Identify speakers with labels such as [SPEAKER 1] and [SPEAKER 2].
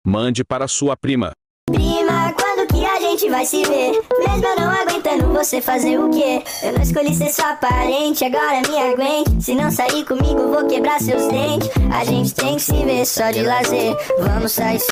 [SPEAKER 1] Mande para sua prima.
[SPEAKER 2] Prima, quando que a gente vai se ver? Mesmo eu não aguentando você fazer o quê? Eu não escolhi ser sua parente, agora me aguente. Se não sair comigo, vou quebrar seus dentes. A gente tem que se ver só de lazer. Vamos sair